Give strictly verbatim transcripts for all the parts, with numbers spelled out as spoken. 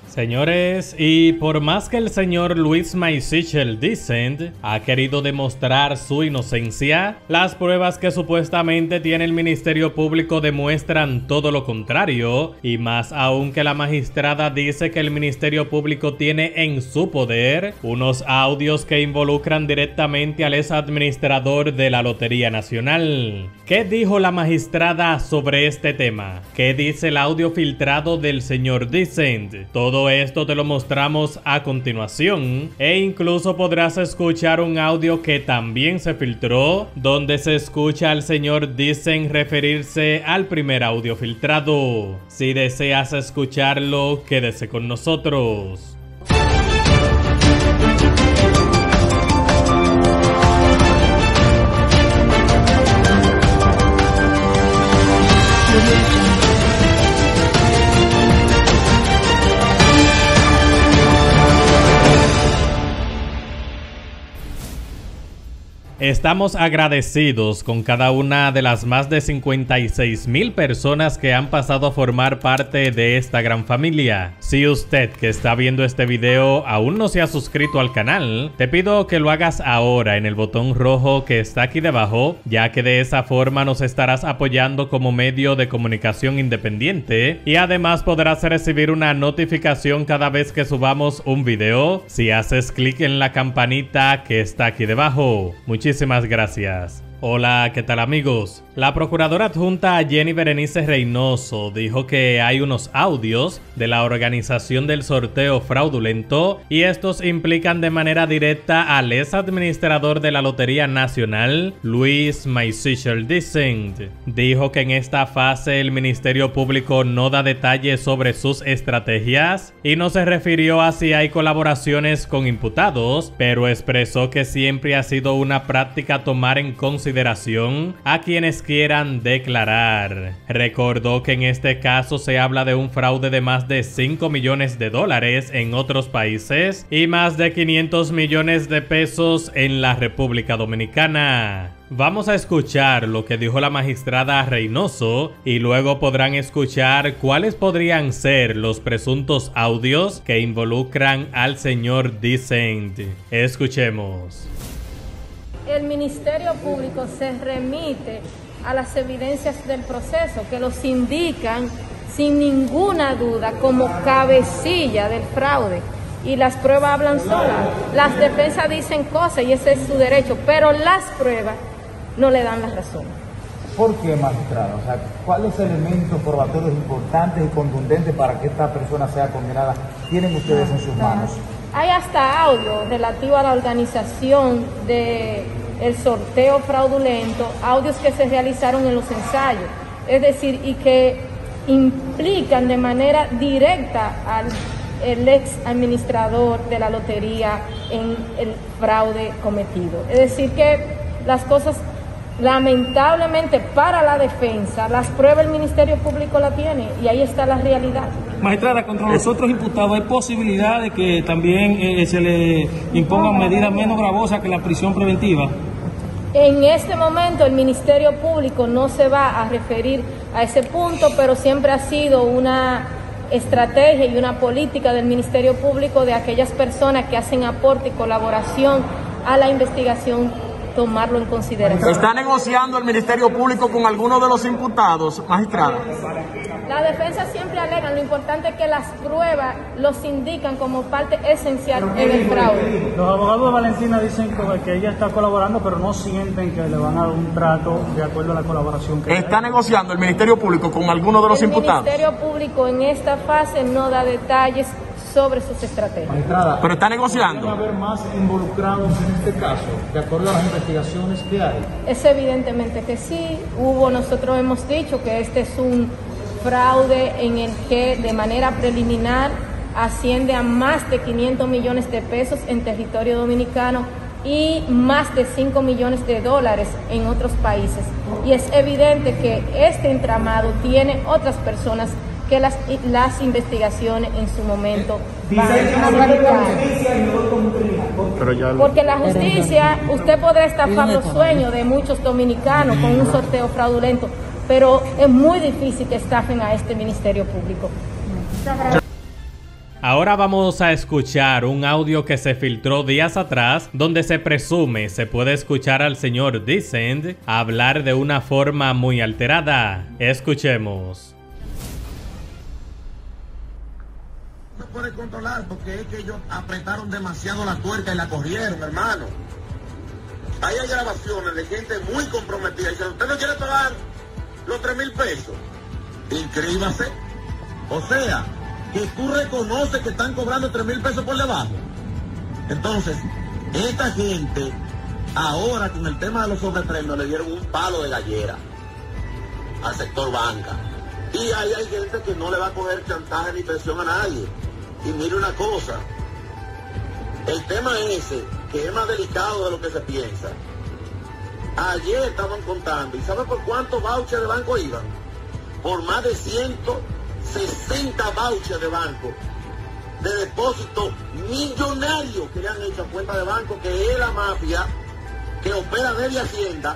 Señores, y por más que el señor Luis Maisichel Dicen ha querido demostrar su inocencia, las pruebas que supuestamente tiene el Ministerio Público demuestran todo lo contrario, y más aún que la magistrada dice que el Ministerio Público tiene en su poder unos audios que involucran directamente al ex administrador de la Lotería Nacional. ¿Qué dijo la magistrada sobre este tema? ¿Qué dice el audio filtrado del señor Dicen? Todo esto te lo mostramos a continuación, e incluso podrás escuchar un audio que también se filtró, donde se escucha al señor Dicen referirse al primer audio filtrado. Si deseas escucharlo, quédese con nosotros. Estamos agradecidos con cada una de las más de cincuenta y seis mil personas que han pasado a formar parte de esta gran familia. Si usted que está viendo este video aún no se ha suscrito al canal, te pido que lo hagas ahora en el botón rojo que está aquí debajo, ya que de esa forma nos estarás apoyando como medio de comunicación independiente, y además podrás recibir una notificación cada vez que subamos un video si haces clic en la campanita que está aquí debajo. Muchísimas Muchísimas gracias. Hola, ¿qué tal amigos? La procuradora adjunta Jenny Berenice Reynoso dijo que hay unos audios de la organización del sorteo fraudulento y estos implican de manera directa al ex administrador de la Lotería Nacional, Luis Maisichel Dicen. Dijo que en esta fase el Ministerio Público no da detalles sobre sus estrategias y no se refirió a si hay colaboraciones con imputados, pero expresó que siempre ha sido una práctica tomar en consideración consideración a quienes quieran declarar. Recordó que en este caso se habla de un fraude de más de cinco millones de dólares en otros países y más de quinientos millones de pesos en la República Dominicana. Vamos a escuchar lo que dijo la magistrada Reynoso y luego podrán escuchar cuáles podrían ser los presuntos audios que involucran al señor Dicen. Escuchemos. El Ministerio Público se remite a las evidencias del proceso que los indican sin ninguna duda como cabecilla del fraude, y las pruebas hablan solas. Las defensas dicen cosas y ese es su derecho, pero las pruebas no le dan la razón. ¿Por qué, magistrada? O sea, ¿cuáles elementos probatorios importantes y contundentes para que esta persona sea condenada tienen ustedes en sus manos? Hay hasta audio relativo a la organización de el sorteo fraudulento, audios que se realizaron en los ensayos, es decir, y que implican de manera directa al el ex administrador de la lotería en el fraude cometido. Es decir, que las cosas, lamentablemente para la defensa, las pruebas el Ministerio Público la tiene y ahí está la realidad. Magistrada, contra los otros imputados hay posibilidad de que también eh, se le impongan medidas menos gravosas que la prisión preventiva. En este momento el Ministerio Público no se va a referir a ese punto, pero siempre ha sido una estrategia y una política del Ministerio Público de aquellas personas que hacen aporte y colaboración a la investigación, tomarlo en consideración. ¿Está negociando el Ministerio Público con alguno de los imputados, magistrada? La defensa siempre alega, lo importante es que las pruebas los indican como parte esencial en el fraude. Los abogados de Valentina dicen que ella está colaborando, pero no sienten que le van a dar un trato de acuerdo a la colaboración que ¿Está negociando el Ministerio Público con alguno de los el imputados? El Ministerio Público en esta fase no da detalles sobre sus estrategias. Magistrada, ¿pero está negociando? ¿Van a haber más involucrados en este caso, de acuerdo a las investigaciones que hay? Es evidentemente que sí. Hubo, nosotros hemos dicho que este es un fraude en el que de manera preliminar asciende a más de quinientos millones de pesos en territorio dominicano y más de cinco millones de dólares en otros países. Y es evidente que este entramado tiene otras personas que las, las investigaciones en su momento van a verificar. Porque la justicia, usted podrá estafar los sueños de muchos dominicanos con un sorteo fraudulento, pero es muy difícil que estafen a este Ministerio Público. Ahora vamos a escuchar un audio que se filtró días atrás, donde se presume se puede escuchar al señor Decent hablar de una forma muy alterada. Escuchemos. No puede controlar porque es que ellos apretaron demasiado la tuerca y la corrieron, hermano. Ahí hay grabaciones de gente muy comprometida. Dicen, ¿usted no quiere pagar los tres mil pesos? Inscríbase. O sea, que tú reconoces que están cobrando tres mil pesos por debajo. Entonces, esta gente, ahora con el tema de los sobrepremios, le dieron un palo de gallera al sector banca. Y ahí hay gente que no le va a coger chantaje ni presión a nadie. Y mire una cosa, el tema ese, que es más delicado de lo que se piensa. Ayer estaban contando, ¿y sabe por cuántos vouchers de banco iban? Por más de ciento sesenta vouchers de banco, de depósitos millonarios que le han hecho a cuenta de banco, que es la mafia que opera desde Hacienda,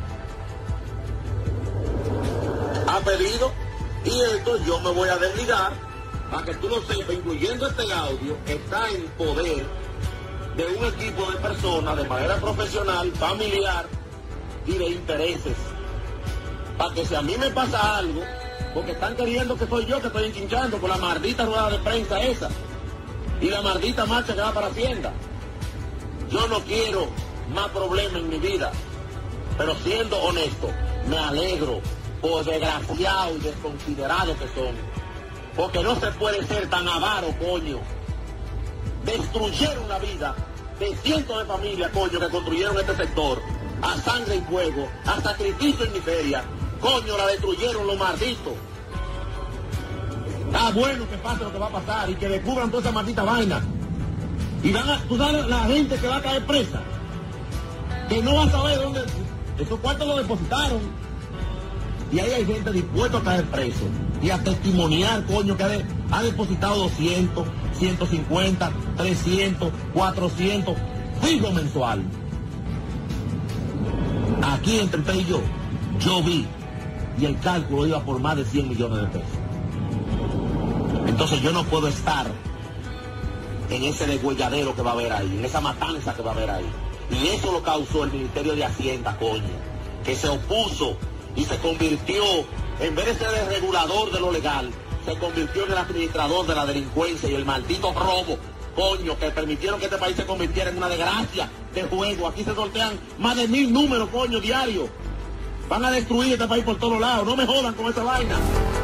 ha pedido. Y esto yo me voy a desligar, para que tú lo sepas, incluyendo este audio, está en poder de un equipo de personas de manera profesional, familiar y de intereses. Para que si a mí me pasa algo, porque están queriendo que soy yo que estoy enchinchando con la maldita rueda de prensa esa y la maldita marcha que va para Hacienda. Yo no quiero más problemas en mi vida, pero siendo honesto, me alegro por desgraciado y desconsiderado que son, porque no se puede ser tan avaro, coño. Destruyeron la vida de cientos de familias, coño, que construyeron este sector a sangre y fuego, a sacrificio y miseria. Coño, la destruyeron los malditos. Está bueno que pase lo que va a pasar y que descubran toda esa maldita vaina. Y van a, tú sabes, la gente que va a caer presa, que no va a saber dónde esos cuartos los depositaron. Y ahí hay gente dispuesta a caer preso y a testimoniar, coño, que ha, de, ha depositado doscientos, ciento cincuenta, trescientos, cuatrocientos, fijo mensual. Aquí entre usted y yo, yo vi, y el cálculo iba por más de cien millones de pesos. Entonces yo no puedo estar en ese degüelladero que va a haber ahí, en esa matanza que va a haber ahí. Y eso lo causó el Ministerio de Hacienda, coño, que se opuso y se convirtió, en vez de ser el regulador de lo legal, se convirtió en el administrador de la delincuencia y el maldito robo, coño, que permitieron que este país se convirtiera en una desgracia de juego. Aquí se sortean más de mil números, coño, diarios. Van a destruir este país por todos lados, no me jodan con esa vaina.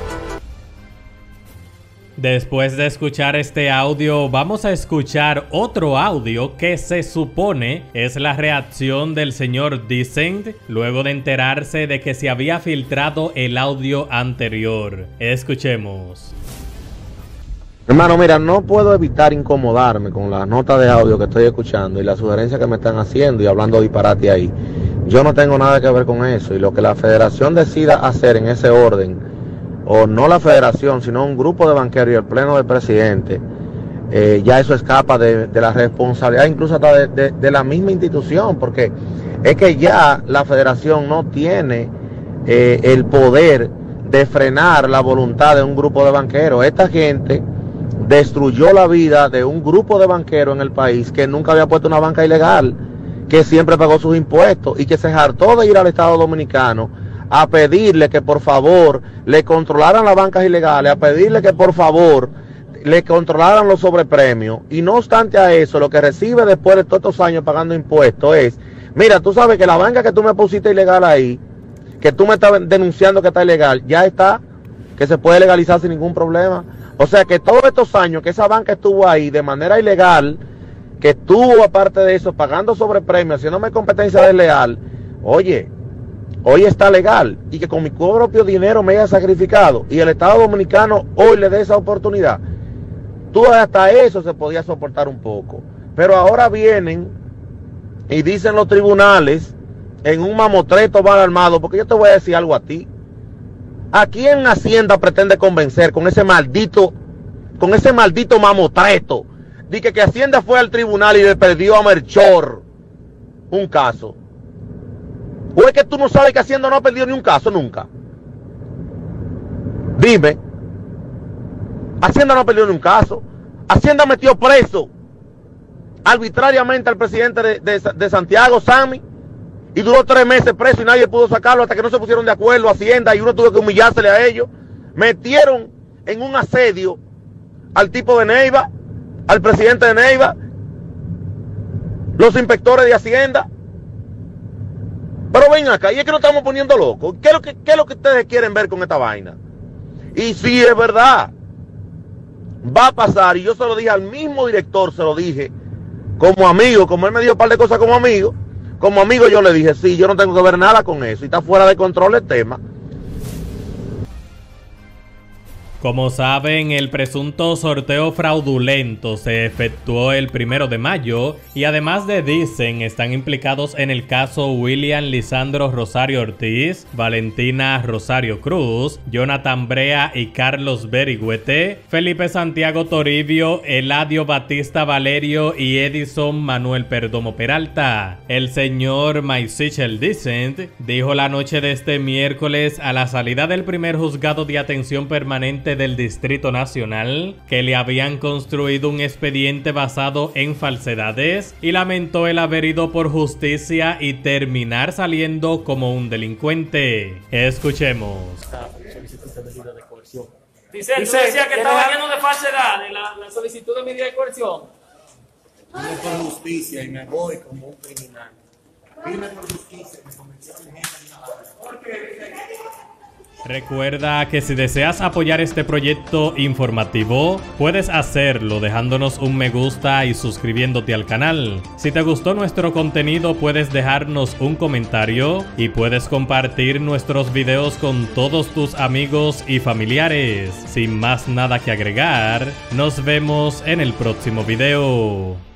Después de escuchar este audio, vamos a escuchar otro audio que se supone es la reacción del señor Decent luego de enterarse de que se había filtrado el audio anterior. Escuchemos. Hermano, mira, no puedo evitar incomodarme con las notas de audio que estoy escuchando y las sugerencias que me están haciendo y hablando disparate ahí. Yo no tengo nada que ver con eso, y lo que la federación decida hacer en ese orden, o no la federación, sino un grupo de banqueros y el pleno del presidente, eh, ya eso escapa de, de la responsabilidad incluso hasta de, de, de la misma institución, porque es que ya la federación no tiene eh, el poder de frenar la voluntad de un grupo de banqueros. Esta gente destruyó la vida de un grupo de banqueros en el país que nunca había puesto una banca ilegal, que siempre pagó sus impuestos y que se hartó de ir al Estado Dominicano a pedirle que por favor le controlaran las bancas ilegales, a pedirle que por favor le controlaran los sobrepremios. Y no obstante a eso, lo que recibe después de todos estos años pagando impuestos es, mira, tú sabes que la banca que tú me pusiste ilegal ahí, que tú me estás denunciando que está ilegal, ya está, que se puede legalizar sin ningún problema. O sea que todos estos años que esa banca estuvo ahí de manera ilegal, que estuvo aparte de eso pagando sobrepremios, haciéndome competencia desleal, oye, hoy está legal, y que con mi propio dinero me haya sacrificado y el Estado Dominicano hoy le dé esa oportunidad. Tú hasta eso se podía soportar un poco, pero ahora vienen y dicen los tribunales en un mamotreto mal armado, porque yo te voy a decir algo a ti. ¿A quién Hacienda pretende convencer con ese maldito, con ese maldito mamotreto? Dice que Hacienda fue al tribunal y le perdió a Melchor un caso. ¿O es que tú no sabes que Hacienda no ha perdido ni un caso nunca? Dime. Hacienda no ha perdido ni un caso. Hacienda metió preso arbitrariamente al presidente de, de, de Santiago, Sammy, y duró tres meses preso y nadie pudo sacarlo hasta que no se pusieron de acuerdo Hacienda y uno tuvo que humillársele a ellos. Metieron en un asedio al tipo de Neiva, al presidente de Neiva, los inspectores de Hacienda. Pero ven acá, y es que nos estamos poniendo locos. ¿Qué es lo que, qué es lo que ustedes quieren ver con esta vaina? Y si es verdad, va a pasar, y yo se lo dije al mismo director, se lo dije como amigo, como él me dio un par de cosas como amigo, como amigo yo le dije, sí, yo no tengo que ver nada con eso, y está fuera de control el tema. Como saben, el presunto sorteo fraudulento se efectuó el primero de mayo y además de Dicen están implicados en el caso William Lisandro Rosario Ortiz, Valentina Rosario Cruz, Jonathan Brea y Carlos Berigüete, Felipe Santiago Toribio, Eladio Batista Valerio y Edison Manuel Perdomo Peralta. El señor Maisichel Dicent dijo la noche de este miércoles a la salida del primer juzgado de atención permanente del Distrito Nacional que le habían construido un expediente basado en falsedades y lamentó el haber ido por justicia y terminar saliendo como un delincuente. Escuchemos. Dice, tú decías que estaba lleno de falsedades la, la solicitud de medida de coerción. Vine por justicia y me voy como un criminal. Vine por justicia y me convencieron de gente. Recuerda que si deseas apoyar este proyecto informativo, puedes hacerlo dejándonos un me gusta y suscribiéndote al canal. Si te gustó nuestro contenido, puedes dejarnos un comentario y puedes compartir nuestros videos con todos tus amigos y familiares. Sin más nada que agregar, nos vemos en el próximo video.